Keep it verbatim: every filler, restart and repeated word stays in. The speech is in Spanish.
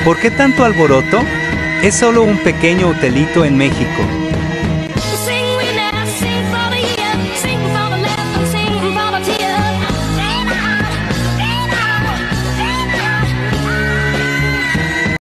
¿Por qué tanto alboroto? Es solo un pequeño hotelito en México.